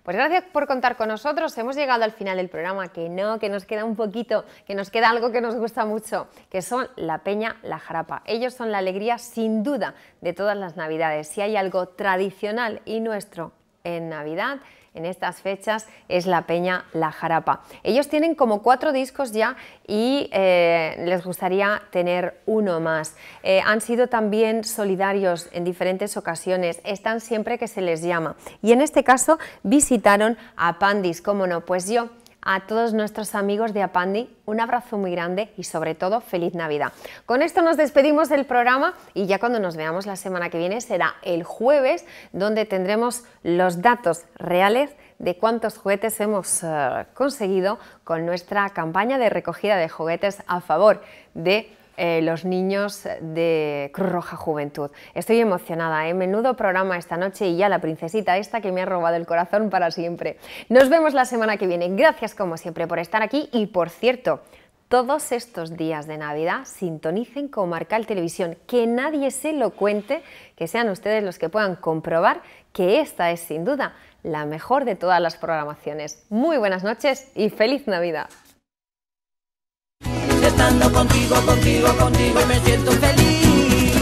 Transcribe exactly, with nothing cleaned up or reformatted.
Pues gracias por contar con nosotros. Hemos llegado al final del programa, que no, que nos queda un poquito, que nos queda algo que nos gusta mucho, que son la Peña La Jarapa. Ellos son la alegría, sin duda, de todas las Navidades. Si hay algo tradicional y nuestro en Navidad, en estas fechas, es la Peña La Jarapa. Ellos tienen como cuatro discos ya y eh, les gustaría tener uno más. Eh, han sido también solidarios en diferentes ocasiones, están siempre que se les llama. Y en este caso visitaron a Apandis, ¿cómo no? Pues yo, a todos nuestros amigos de Apandi, un abrazo muy grande y sobre todo feliz Navidad. Con esto nos despedimos del programa y ya cuando nos veamos la semana que viene será el jueves, donde tendremos los datos reales de cuántos juguetes hemos uh, conseguido con nuestra campaña de recogida de juguetes a favor de Eh, los niños de Cruz Roja Juventud. Estoy emocionada, ¿eh? Menudo programa esta noche y ya la princesita esta que me ha robado el corazón para siempre. Nos vemos la semana que viene. Gracias como siempre por estar aquí y por cierto, todos estos días de Navidad sintonicen Comarcal Televisión, que nadie se lo cuente, que sean ustedes los que puedan comprobar que esta es sin duda la mejor de todas las programaciones. Muy buenas noches y feliz Navidad. Estando contigo, contigo, contigo me siento feliz.